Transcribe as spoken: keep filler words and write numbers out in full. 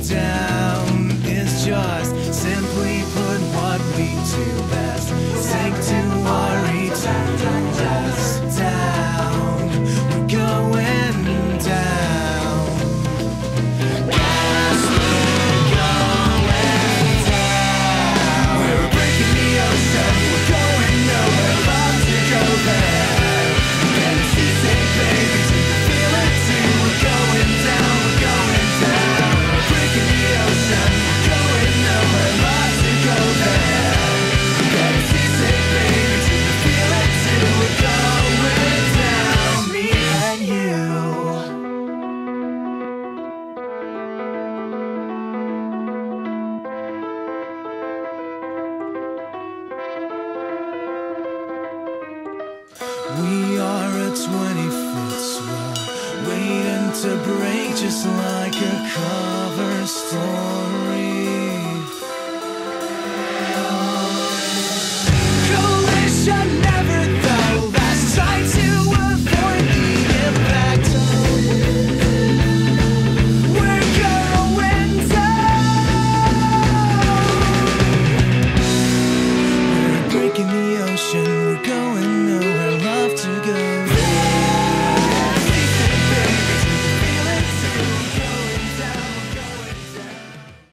down is just simply put what we do best. Sink to our eternal rest. Down, we're going down. Yes, we're going down. We're breaking the ocean. We're going nowhere. Love to go there. And she say, baby, do you feel it too? We're going down. We're going down. We're breaking the ocean. We're going nowhere. Love to go there. And she say, baby, do you feel it too? We're going down. Me and you. We are a twenty-foot swell, waiting to break just like a cover story.